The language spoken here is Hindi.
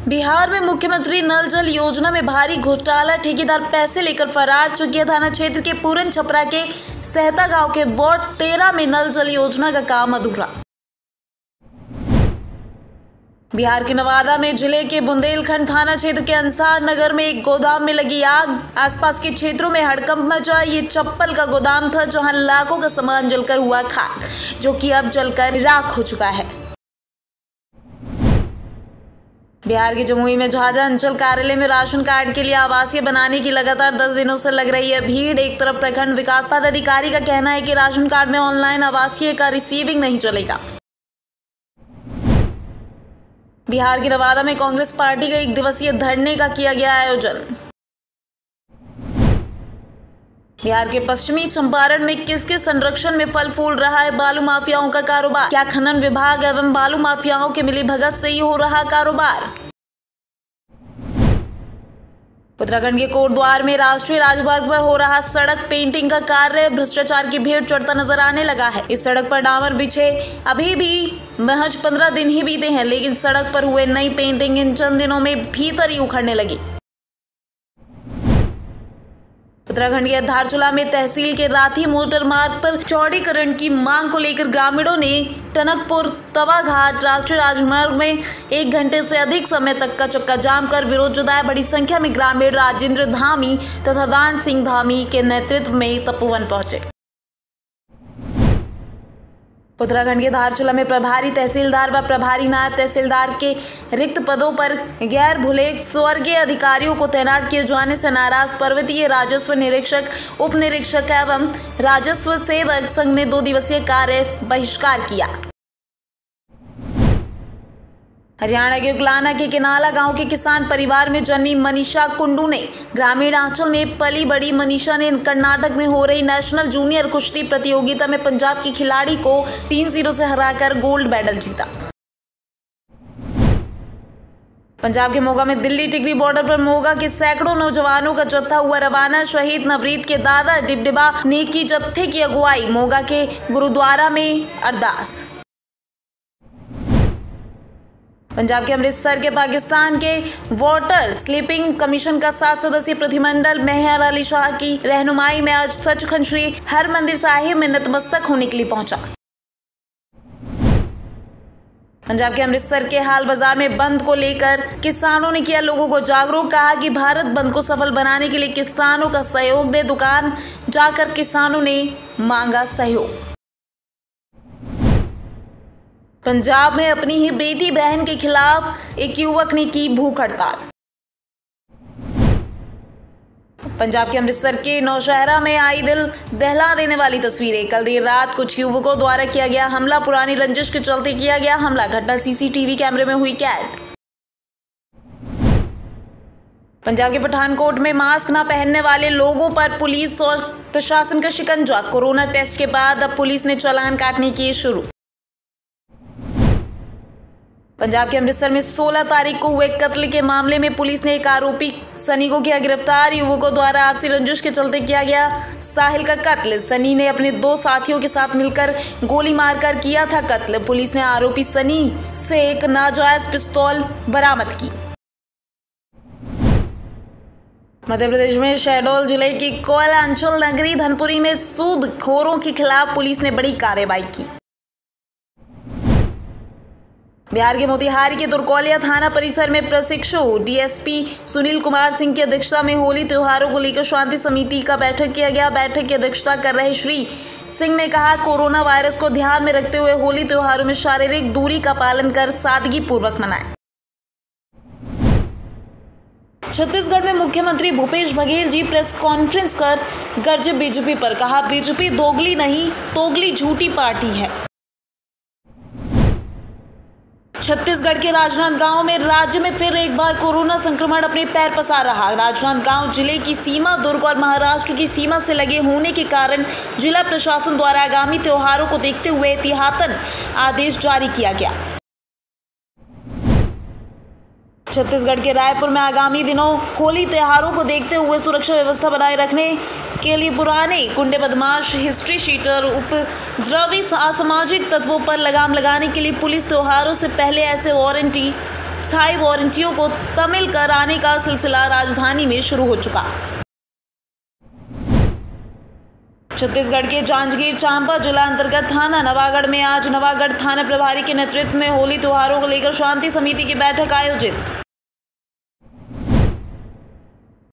बिहार में मुख्यमंत्री नल जल योजना में भारी घोटाला, ठेकेदार पैसे लेकर फरार। चुकिया थाना क्षेत्र के पूरन छपरा के सहता गांव के वार्ड 13 में नल जल योजना का काम अधूरा। बिहार के नवादा में जिले के बुंदेलखंड थाना क्षेत्र के अंसार नगर में एक गोदाम में लगी आग। आसपास के क्षेत्रों में हड़कंप मचा। ये चप्पल का गोदाम था जहां लाखों का सामान जलकर हुआ खाक, जो कि अब जलकर राख हो चुका है। बिहार के जमुई में झाझा अंचल कार्यालय में राशन कार्ड के लिए आवासीय बनाने की लगातार 10 दिनों से लग रही है भीड़। एक तरफ प्रखंड विकास पदाधिकारी का कहना है कि राशन कार्ड में ऑनलाइन आवासीय का रिसीविंग नहीं चलेगा। बिहार के नवादा में कांग्रेस पार्टी का 1 दिवसीय धरने का किया गया आयोजन। बिहार के पश्चिमी चंपारण में किसके संरक्षण में फल फूल रहा है बालू माफियाओं का कारोबार? क्या खनन विभाग एवं बालू माफियाओं के मिलीभगत से ही हो रहा कारोबार? उत्तराखंड के कोटद्वार में राष्ट्रीय राजमार्ग पर हो रहा सड़क पेंटिंग का कार्य, भ्रष्टाचार की भीड़ चढ़ता नजर आने लगा है। इस सड़क पर डामर बिछे अभी भी महज 15 दिन ही बीते हैं, लेकिन सड़क पर हुए नई पेंटिंग इन चंद दिनों में भीतर ही उखड़ने लगी। उत्तराखंड के धारचूला में तहसील के राथी मोटर मार्ग पर चौड़ीकरण की मांग को लेकर ग्रामीणों ने टनकपुर तवाघाट राष्ट्रीय राजमार्ग में 1 घंटे से अधिक समय तक का चक्का जाम कर विरोध जताया। बड़ी संख्या में ग्रामीण राजेंद्र धामी तथा दान सिंह धामी के नेतृत्व में तपोवन पहुंचे। उत्तराखंड के धारचूला में प्रभारी तहसीलदार व प्रभारी नायब तहसीलदार के रिक्त पदों पर गैर भूलेख स्वर्गीय अधिकारियों को तैनात किए जाने से नाराज पर्वतीय राजस्व निरीक्षक, उप निरीक्षक एवं राजस्व सेवक संघ ने 2 दिवसीय कार्य बहिष्कार किया। हरियाणा के उगलाना के किनाला गांव के किसान परिवार में जन्मी मनीषा कुंडू ने ग्रामीण आंचल में पली बड़ी मनीषा ने कर्नाटक में हो रही नेशनल जूनियर कुश्ती प्रतियोगिता में पंजाब की खिलाड़ी को 3-0 से हराकर गोल्ड मेडल जीता। पंजाब के मोगा में दिल्ली टिकरी बॉर्डर पर मोगा के सैकड़ों नौजवानों का जत्था हुआ रवाना। शहीद नवरीत के दादा डिबडिबा ने की जत्थे की अगुवाई। मोगा के गुरुद्वारा में अरदास। पंजाब के अमृतसर के पाकिस्तान के वाटर स्लीपिंग कमीशन का 7 सदस्यीय प्रतिनिधिमंडल मेहर अली शाह की रहनुमाई में आज सचखंड श्री हरमंदिर साहिब में नतमस्तक होने के लिए पहुंचा। पंजाब के अमृतसर के हाल बाजार में बंद को लेकर किसानों ने किया लोगों को जागरूक। कहा कि भारत बंद को सफल बनाने के लिए किसानों का सहयोग दे। दुकान जाकर किसानों ने मांगा सहयोग। पंजाब में अपनी ही बेटी बहन के खिलाफ एक युवक ने की भूख हड़ताल। पंजाब के अमृतसर के नौशहरा में आई दिल दहला देने वाली तस्वीरें। कल देर रात कुछ युवकों द्वारा किया गया हमला। पुरानी रंजिश के चलते किया गया हमला। घटना सीसीटीवी कैमरे में हुई कैद। पंजाब के पठानकोट में मास्क न पहनने वाले लोगों पर पुलिस और प्रशासन का शिकंजा। कोरोना टेस्ट के बाद अब पुलिस ने चालान काटने किए शुरू। पंजाब के अमृतसर में 16 तारीख को हुए कत्ल के मामले में पुलिस ने एक आरोपी सनी को किया गिरफ्तार। युवकों द्वारा आपसी रंजिश के चलते किया गया साहिल का कत्ल। सनी ने अपने 2 साथियों के साथ मिलकर गोली मारकर किया था कत्ल। पुलिस ने आरोपी सनी से एक नाजायज पिस्तौल बरामद की। मध्य प्रदेश में शहडोल जिले की कोयला अंचल नगरी धनपुरी में सूदखोरों के खिलाफ पुलिस ने बड़ी कार्रवाई की। बिहार के मोतिहारी के तुरकोलिया थाना परिसर में प्रशिक्षु डीएसपी सुनील कुमार सिंह की अध्यक्षता में होली त्योहारों को लेकर शांति समिति का बैठक किया गया। बैठक की अध्यक्षता कर रहे श्री सिंह ने कहा, कोरोना वायरस को ध्यान में रखते हुए होली त्योहारों में शारीरिक दूरी का पालन कर सादगी पूर्वक मनाएं। छत्तीसगढ़ में मुख्यमंत्री भूपेश बघेल जी प्रेस कॉन्फ्रेंस कर गरजे बीजेपी पर। कहा, बीजेपी दोगली नहीं तोगली झूठी पार्टी है। छत्तीसगढ़ के राजनांदगांव में राज्य में फिर एक बार कोरोना संक्रमण अपने पैर पसार रहा। राजनांदगांव जिले की सीमा दुर्ग और महाराष्ट्र की सीमा से लगे होने के कारण जिला प्रशासन द्वारा आगामी त्योहारों को देखते हुए एहतियातन आदेश जारी किया गया। छत्तीसगढ़ के रायपुर में आगामी दिनों होली त्योहारों को देखते हुए सुरक्षा व्यवस्था बनाए रखने के लिए पुराने गुंडे बदमाश, हिस्ट्री शीटर, उपद्रवी असामाजिक तत्वों पर लगाम लगाने के लिए पुलिस त्योहारों से पहले ऐसे वारंटी स्थायी वारंटियों को तमिल कराने का सिलसिला राजधानी में शुरू हो चुका। छत्तीसगढ़ के जांजगीर चांपा जिला अंतर्गत थाना नवागढ़ में आज नवागढ़ थाना प्रभारी के नेतृत्व में होली त्योहारों को लेकर शांति समिति की बैठक आयोजित।